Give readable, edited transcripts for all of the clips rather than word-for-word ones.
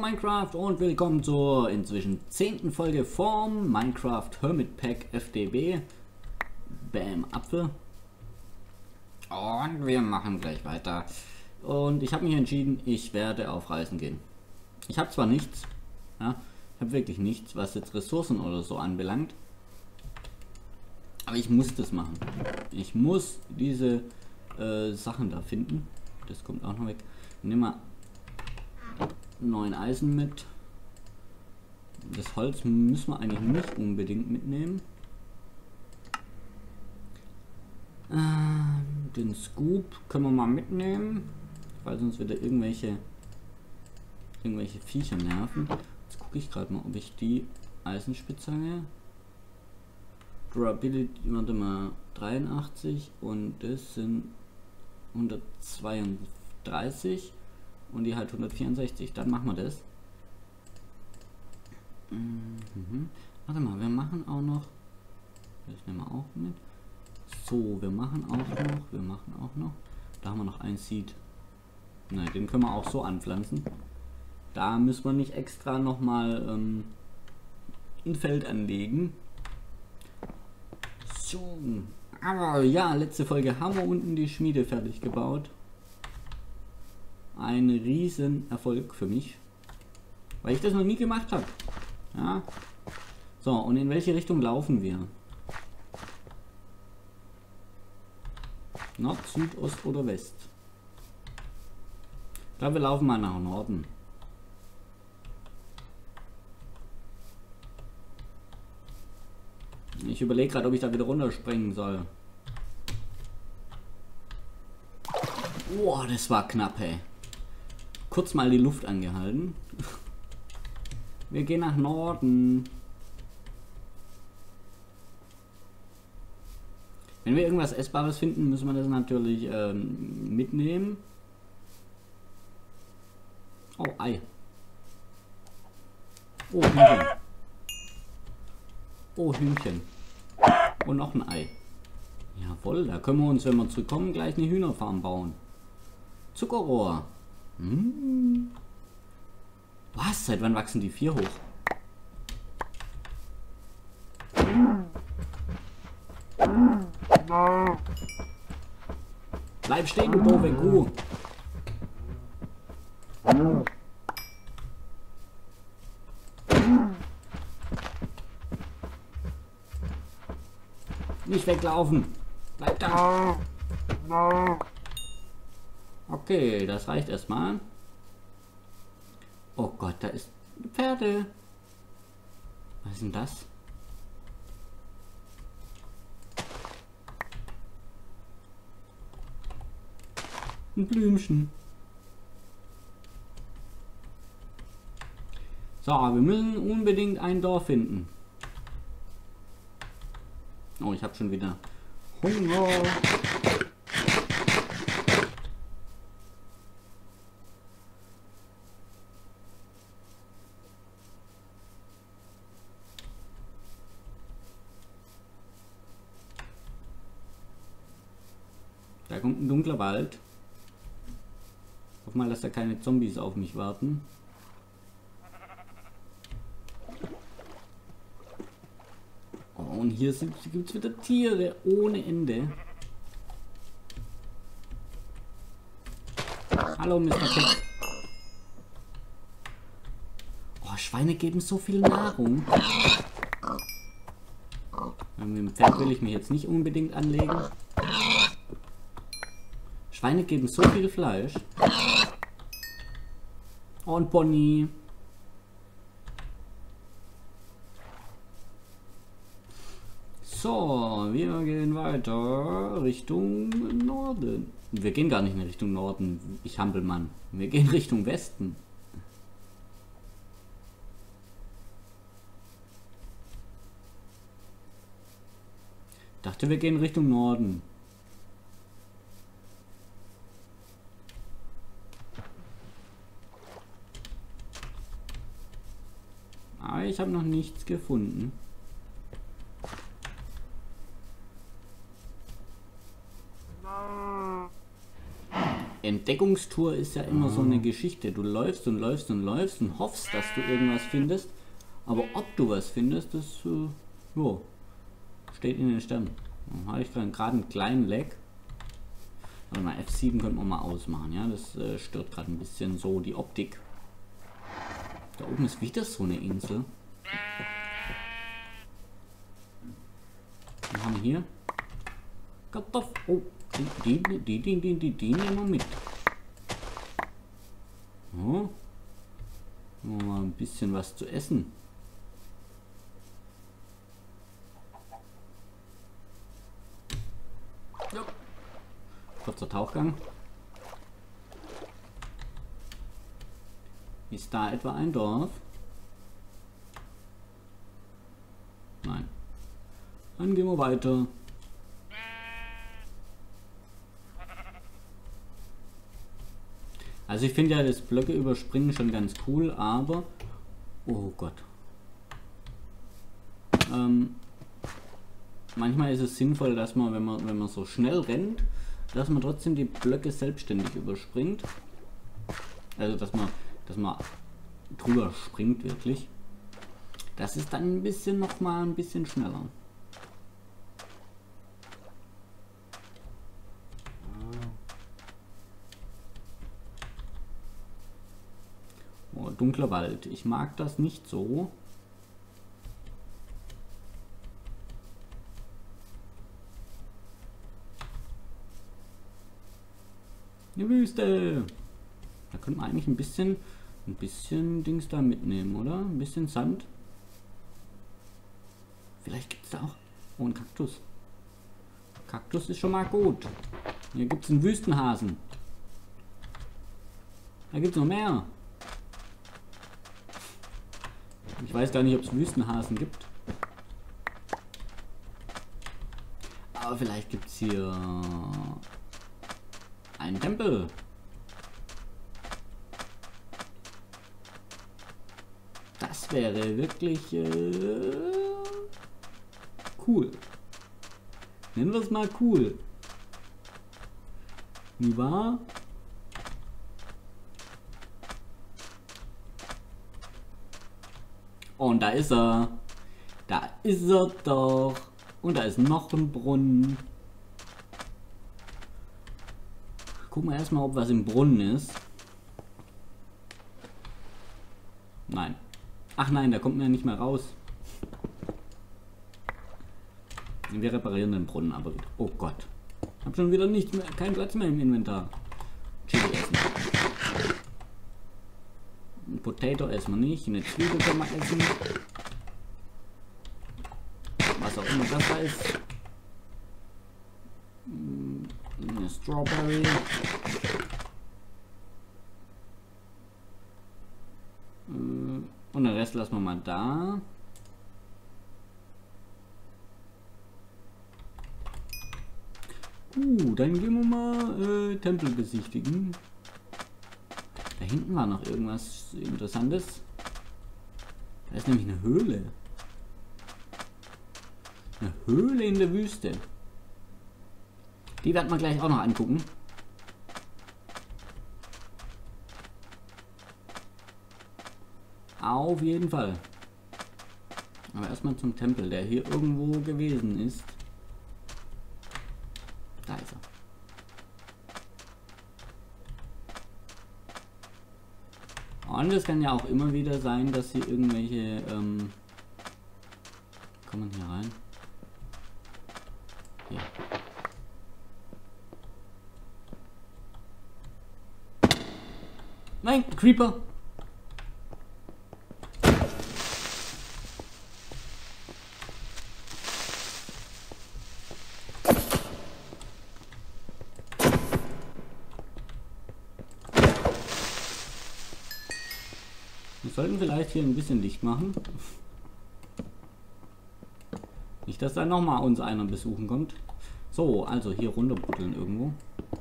Minecraft und willkommen zur inzwischen 10. Folge vom Minecraft Hermit Pack FDB. Bam, Apfel. Und wir machen gleich weiter. Und ich habe mich entschieden, ich werde auf Reisen gehen. Ich habe zwar nichts, ja, ich habe wirklich nichts, was jetzt Ressourcen oder so anbelangt. Aber ich muss das machen. Ich muss diese Sachen da finden. Das kommt auch noch weg. Nimm mal 9 Eisen mit. Das Holz müssen wir eigentlich nicht unbedingt mitnehmen. Den Scoop können wir mal mitnehmen, weil sonst wieder irgendwelche Viecher nerven. Jetzt gucke ich gerade mal, ob ich die Eisenspitzhacke, Durability, warte mal, 83 und das sind 132 und die halt 164. Dann machen wir das. Warte mal, wir machen auch noch, das nehmen wir auch mit. So, wir machen auch noch, da haben wir noch ein Seed. Nein, den können wir auch so anpflanzen. Da müssen wir nicht extra nochmal ein Feld anlegen. So, aber ja, letzte Folge haben wir unten die Schmiede fertig gebaut. Ein riesen Erfolg für mich, weil ich das noch nie gemacht habe. Ja. So, und in welche Richtung laufen wir? Nord, Süd, Ost oder West? Ich glaube, wir laufen mal nach Norden. Ich überlege gerade, ob ich da wieder runterspringen soll. Boah, das war knapp, ey. Kurz mal die Luft angehalten. Wir gehen nach Norden. Wenn wir irgendwas Essbares finden, müssen wir das natürlich mitnehmen. Oh, Ei. Oh, Hühnchen. Oh, Hühnchen. Und noch ein Ei. Jawohl, da können wir uns, wenn wir zurückkommen, gleich eine Hühnerfarm bauen. Zuckerrohr. Was? Seit wann wachsen die 4 hoch? Bleib stehen, du doofe Kuh. Nicht weglaufen. Bleib da. Okay, das reicht erstmal. Oh Gott, da ist Pferde. Was ist denn das? Ein Blümchen. So, wir müssen unbedingt ein Dorf finden. Oh, ich habe schon wieder Hunger. Da kommt ein dunkler Wald. Hoff mal, dass da keine Zombies auf mich warten. Oh, und hier gibt es wieder Tiere ohne Ende. Hallo, Mr. Cat. Oh, Schweine geben so viel Nahrung. Mit dem Pferd will ich mich jetzt nicht unbedingt anlegen. Schweine geben so viel Fleisch. Und Pony. So, wir gehen weiter Richtung Norden. Wir gehen gar nicht in Richtung Norden, ich Hampelmann. Wir gehen Richtung Westen. Ich dachte, wir gehen Richtung Norden. Aber ich habe noch nichts gefunden. Entdeckungstour ist ja immer so eine Geschichte. Du läufst und läufst und läufst und hoffst, dass du irgendwas findest. Aber ob du was findest, das steht in den Sternen. Dann habe ich gerade einen kleinen Lag. Warte mal, F7 könnte man mal ausmachen. Ja, das stört gerade ein bisschen so die Optik. Da oben ist wieder so eine Insel. Wir haben hier Kartoffeln. Oh, die nehmen wir mit. So. Mal ein bisschen was zu essen. Ja. Kurzer Tauchgang. Ist da etwa ein Dorf? Nein. Dann gehen wir weiter. Also ich finde ja das Blöcke überspringen schon ganz cool, aber... Oh Gott. Manchmal ist es sinnvoll, dass man, wenn man so schnell rennt, dass man trotzdem die Blöcke selbstständig überspringt. Also dass man drüber springt wirklich. Das ist dann ein bisschen noch mal ein bisschen schneller. Oh, dunkler Wald. Ich mag das nicht so. Eine Wüste. Da könnte man eigentlich ein bisschen Dings da mitnehmen, oder? Ein bisschen Sand. Vielleicht gibt es da auch... Oh, ein Kaktus. Kaktus ist schon mal gut. Hier gibt es einen Wüstenhasen. Da gibt es noch mehr. Ich weiß gar nicht, ob es Wüstenhasen gibt. Aber vielleicht gibt es hier einen Tempel. Das wäre wirklich cool. Nennen wir es mal cool. Nicht wahr? Und da ist er. Da ist er doch. Und da ist noch ein Brunnen. Gucken wir erstmal, ob was im Brunnen ist. Nein. Ach nein, da kommt man ja nicht mehr raus. Wir reparieren den Brunnen aber wieder. Oh Gott. Ich habe schon wieder nichts mehr, keinen Platz mehr im Inventar. Chili essen. Ein Potato essen wir nicht. Eine Zwiebel können wir essen. Was auch immer das da ist. Eine Strawberry. Und den Rest lassen wir mal da. Dann gehen wir mal Tempel besichtigen. Da hinten war noch irgendwas Interessantes. Da ist nämlich eine Höhle. Eine Höhle in der Wüste. Die werden wir gleich auch noch angucken. Auf jeden Fall. Aber erstmal zum Tempel, der hier irgendwo gewesen ist. Da ist er. Und es kann ja auch immer wieder sein, dass hier irgendwelche... Kommen wir hier rein? Hier. Nein, Creeper! Wir sollten vielleicht hier ein bisschen Licht machen. Nicht, dass da nochmal uns einer besuchen kommt. So, also hier runterbuddeln irgendwo.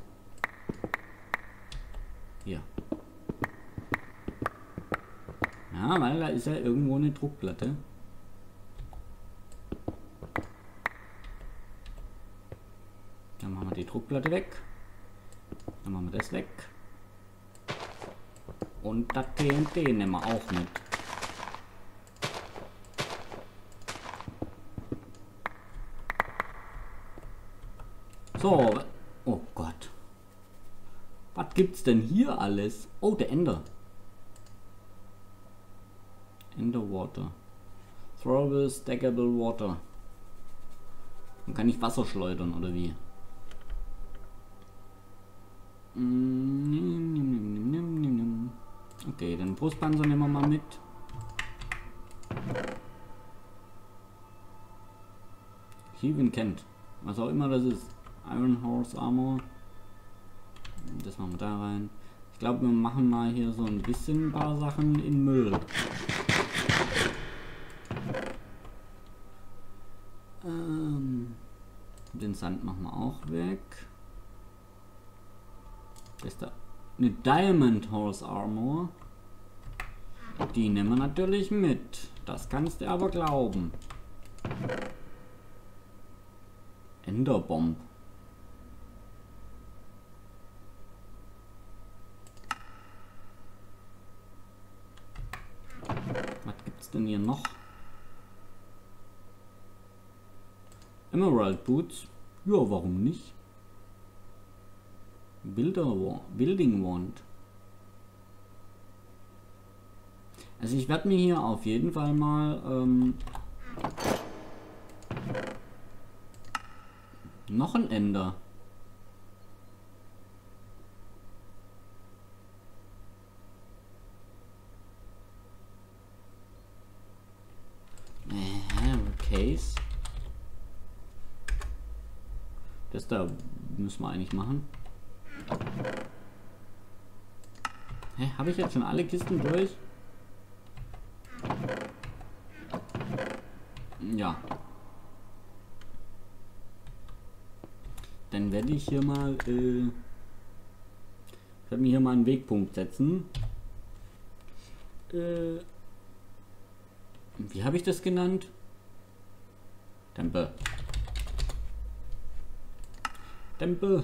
Hier. Ja, weil da ist ja irgendwo eine Druckplatte. Dann machen wir die Druckplatte weg. Dann machen wir das weg. Und das TNT nehmen wir auch mit. So, oh Gott. Was gibt's denn hier alles? Oh, der Ender. Ender Water. Throwable, stackable Water. Dann kann ich Wasser schleudern, oder wie? Okay, den Brustpanzer nehmen wir mal mit. Heaven kennt. Was auch immer das ist. Iron Horse Armor. Das machen wir da rein. Ich glaube, wir machen mal hier so ein bisschen ein paar Sachen in Müll. Den Sand machen wir auch weg. Das ist da eine Diamond Horse Armor. Die nehmen wir natürlich mit. Das kannst du aber glauben. Enderbomb. Was gibt's denn hier noch? Emerald Boots. Ja, warum nicht? Building Wand. Also ich werde mir hier auf jeden Fall mal noch ein Ender. Case. Das da müssen wir eigentlich machen. Hä, habe ich jetzt schon alle Kisten durch? Ja. Dann werde ich hier mal ich werde mir hier mal einen Wegpunkt setzen. Wie habe ich das genannt? Tempel. Tempel.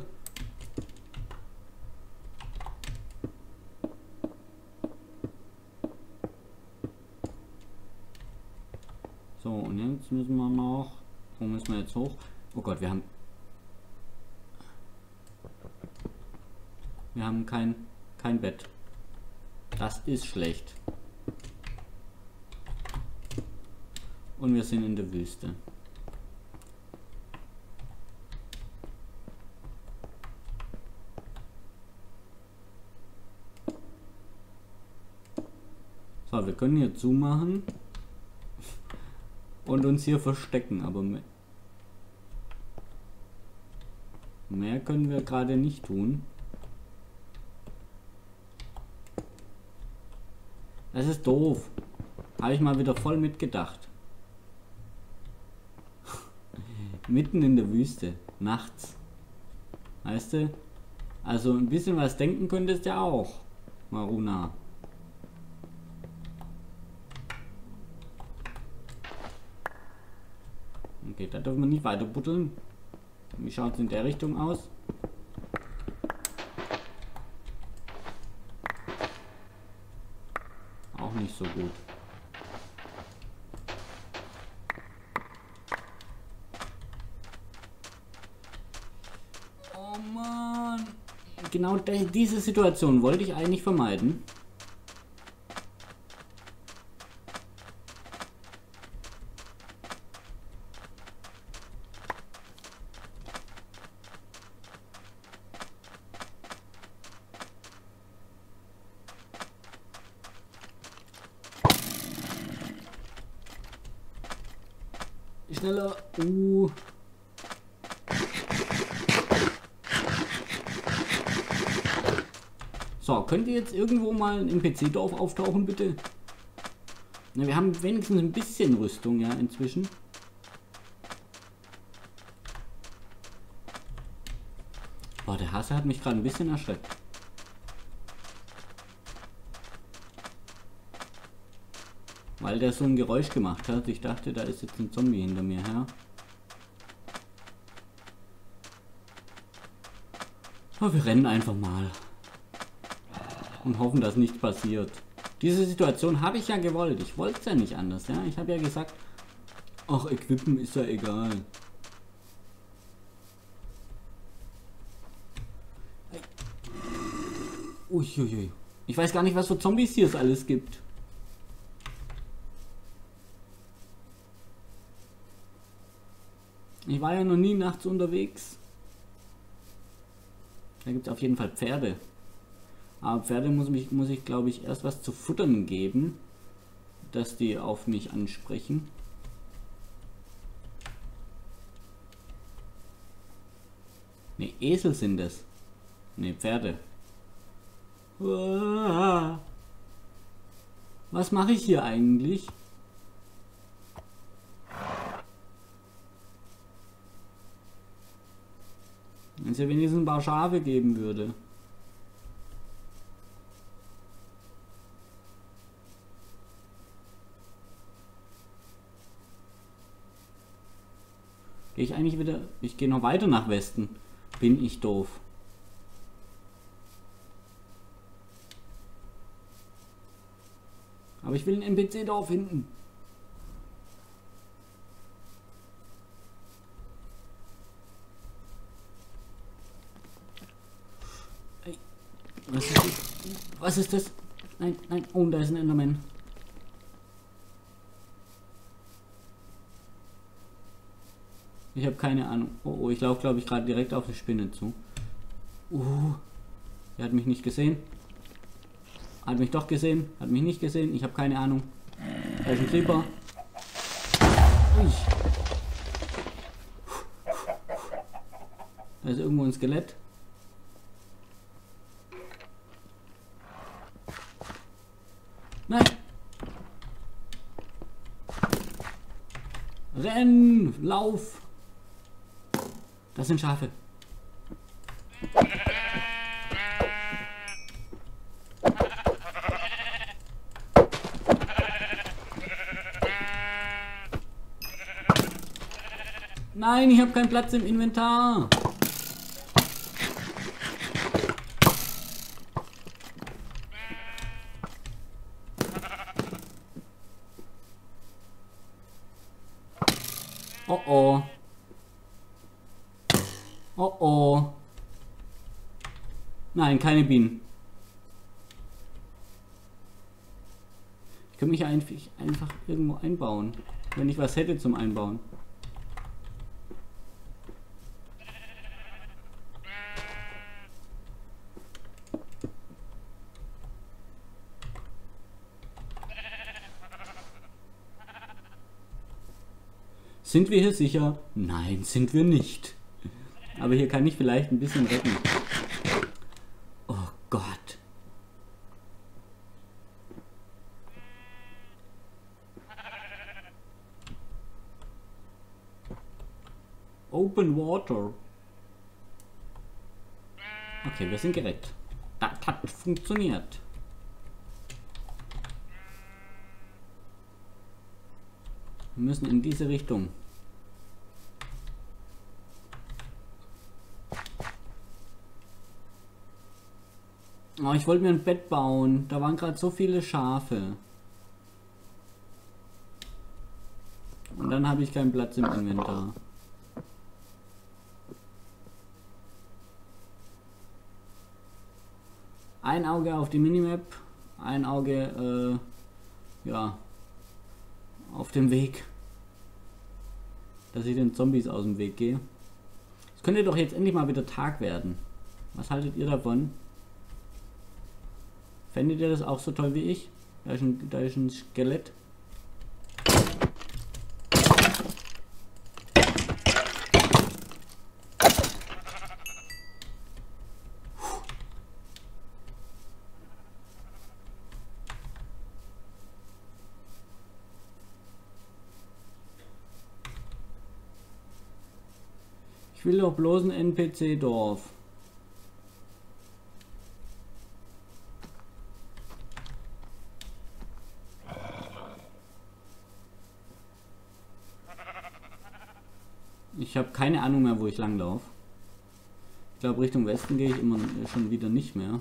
So, und jetzt müssen wir noch... Wo müssen wir jetzt hoch? Oh Gott, wir haben kein Bett. Das ist schlecht. Und wir sind in der Wüste. So, wir können hier zumachen und uns hier verstecken, aber mehr können wir gerade nicht tun. Das ist doof. Habe ich mal wieder voll mitgedacht. Mitten in der Wüste, nachts. Weißt du? Also ein bisschen was denken könntest du ja auch, Maruna. Okay, da dürfen wir nicht weiter buddeln. Wie schaut es in der Richtung aus? Auch nicht so gut. Oh Mann. Genau diese Situation wollte ich eigentlich vermeiden. Schneller. So, könnt ihr jetzt irgendwo mal ein NPC-Dorf auftauchen, bitte? Na, wir haben wenigstens ein bisschen Rüstung, ja, inzwischen. Boah, der Hase hat mich gerade ein bisschen erschreckt. Weil der so ein Geräusch gemacht hat. Ich dachte, da ist jetzt ein Zombie hinter mir her. Aber wir rennen einfach mal. Und hoffen, dass nichts passiert. Diese Situation habe ich ja gewollt. Ich wollte es ja nicht anders. Ja? Ich habe ja gesagt, ach, Equippen ist ja egal. Uiuiui. Ich weiß gar nicht, was für Zombies hier es alles gibt. Ich war ja noch nie nachts unterwegs. Da gibt es auf jeden Fall Pferde. Aber Pferde muss ich glaube ich erst was zu futtern geben, dass die auf mich ansprechen. Ne, Esel sind es. Ne, Pferde. Was mache ich hier eigentlich? Wenn es ja wenigstens ein paar Schafe geben würde. Gehe ich eigentlich wieder... Ich gehe noch weiter nach Westen. Bin ich doof. Aber ich will einen NPC-Dorf finden. Was ist das? Nein, nein. Oh, da ist ein Enderman. Ich habe keine Ahnung. Oh, oh, ich laufe, glaube ich, gerade direkt auf die Spinne zu. Er hat mich nicht gesehen. Hat mich doch gesehen. Hat mich nicht gesehen. Ich habe keine Ahnung. Da ist ein Creeper. Ui. Da ist irgendwo ein Skelett. Nein! Renn! Lauf! Das sind Schafe. Nein, ich habe keinen Platz im Inventar. Oh oh. Oh oh. Nein, keine Bienen. Ich könnte mich einfach irgendwo einbauen, wenn ich was hätte zum Einbauen. Sind wir hier sicher? Nein, sind wir nicht. Aber hier kann ich vielleicht ein bisschen retten. Oh Gott. Open Water. Okay, wir sind gerettet. Das hat funktioniert. Wir müssen in diese Richtung. Oh, ich wollte mir ein Bett bauen. Da waren gerade so viele Schafe. Und dann habe ich keinen Platz im Inventar. Ein Auge auf die Minimap. Ein Auge, ja, auf dem Weg. Dass ich den Zombies aus dem Weg gehe. Es könnte doch jetzt endlich mal wieder Tag werden. Was haltet ihr davon? Fändet ihr das auch so toll wie ich? Da ist ein Skelett. Ich will doch bloß ein NPC-Dorf. Ich habe keine Ahnung mehr, wo ich langlaufe. Ich glaube, Richtung Westen gehe ich immer schon wieder nicht mehr.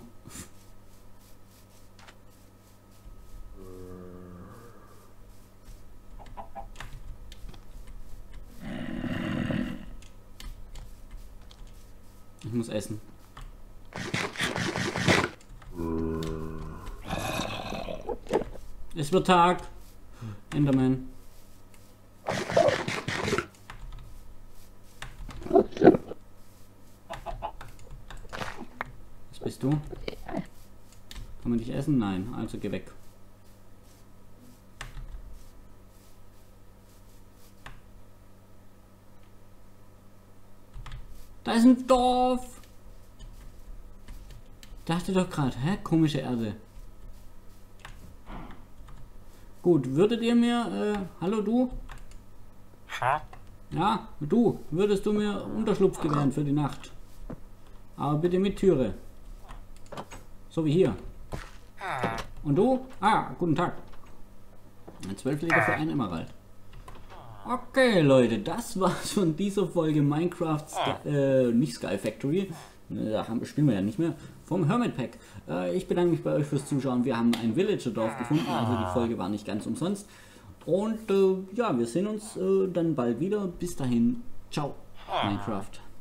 Ich muss essen. Es wird Tag. Enderman. Was bist du? Kann man dich essen? Nein, also geh weg. Da ist ein Dorf. Dachte doch gerade, hä? Komische Erde. Gut, würdet ihr mir, hallo du? Ja, du, würdest du mir Unterschlupf gewähren für die Nacht? Aber bitte mit Türe. So wie hier. Und du? Ah, guten Tag. 12 Liter für ein Emerald. Okay, Leute, das war's von dieser Folge Minecraft, nicht Sky Factory. Da spielen wir ja nicht mehr. Vom Hermit Pack. Ich bedanke mich bei euch fürs Zuschauen. Wir haben ein Villager-Dorf gefunden, also die Folge war nicht ganz umsonst. Und ja, wir sehen uns dann bald wieder. Bis dahin, ciao, Minecraft.